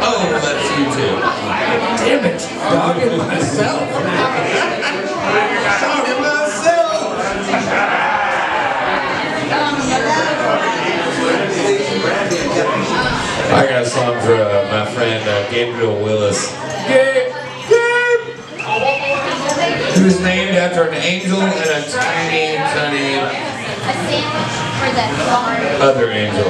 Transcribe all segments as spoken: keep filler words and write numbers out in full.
Oh, that's you too. Damn it, dogging myself. Dogging myself. I got a song for uh, my friend uh, Gabriel Willis. Gabe, Gabe. He was named after an angel and a tiny, tiny other angel.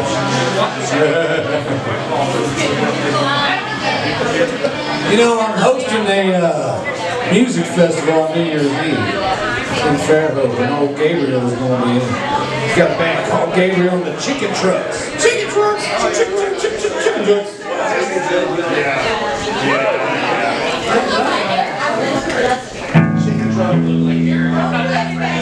You know, I'm hosting a uh, music festival on New Year's Eve in Fairhope, and old Gabriel is going to be in. He's got a band called Gabriel and the Chicken Trucks. Chicken Trucks! Chicken, chicken, chicken, chicken, chicken trucks. Yeah. Yeah. Chicken trucks.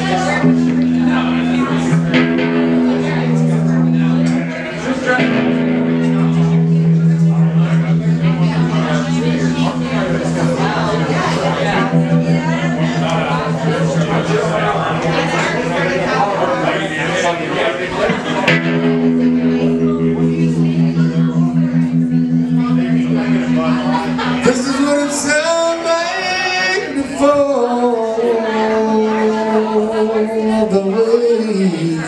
This is what it sounds like before the way.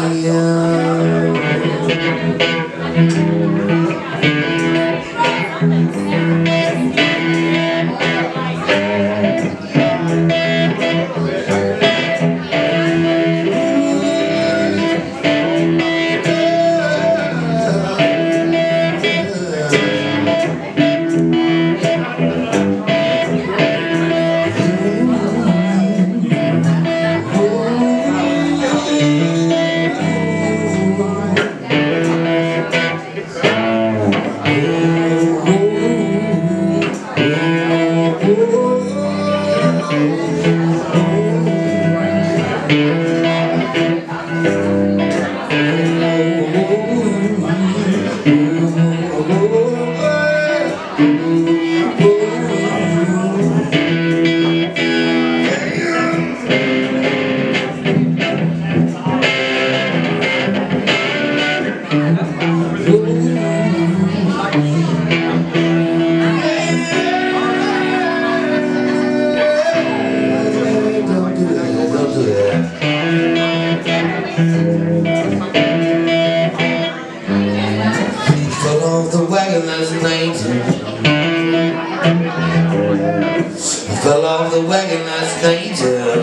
Fell off the wagon last night.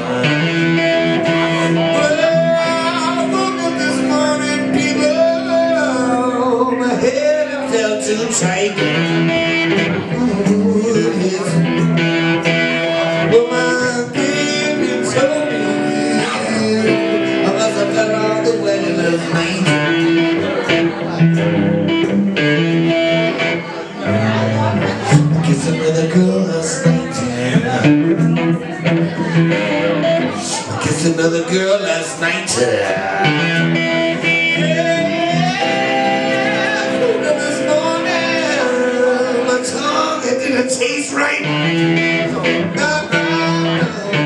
Well, I woke up this morning, people. My head felt too tight. Well, my baby told me I must have fell off the wagon last night. Kissed another girl last night. I kissed another girl last night. Yeah, I woke up this morning. My tongue, it didn't taste right. No, no,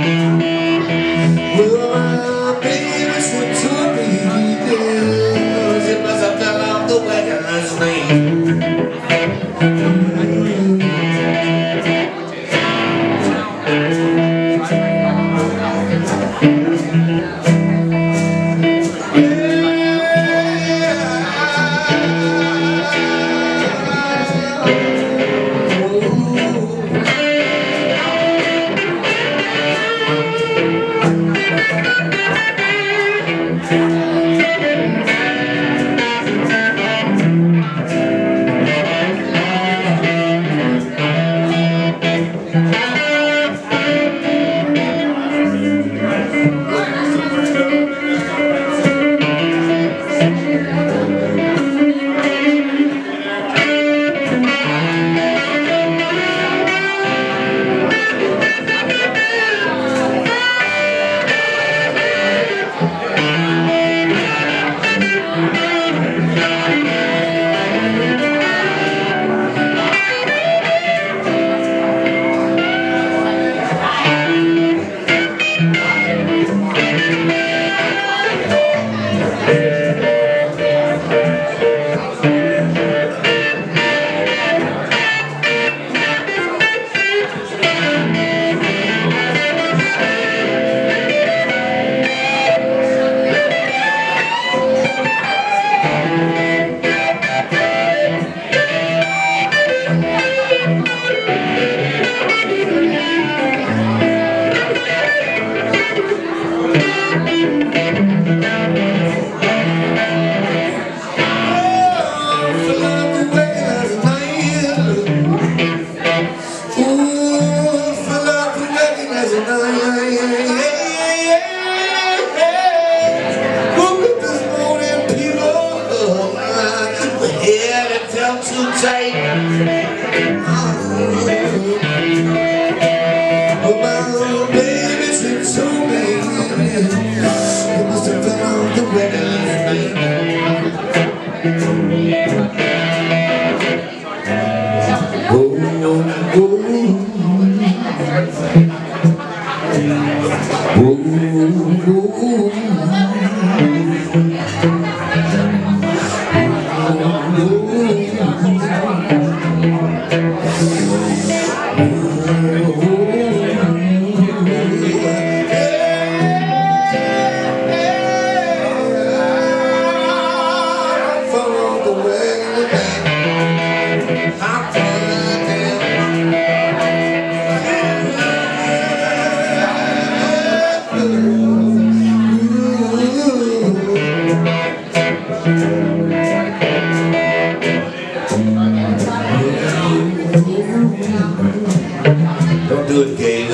no. Well, my baby went to me. It must have fell off the wagon last night. Don't do it, Gabe.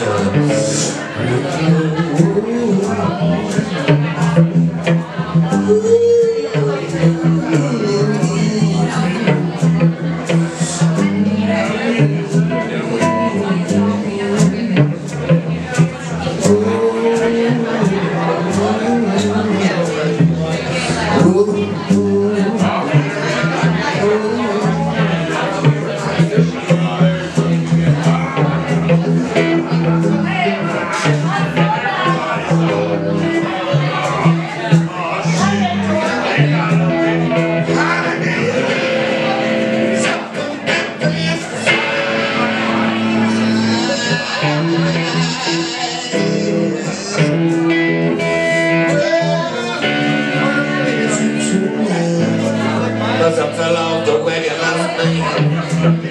Cause I fell off the wagon last night.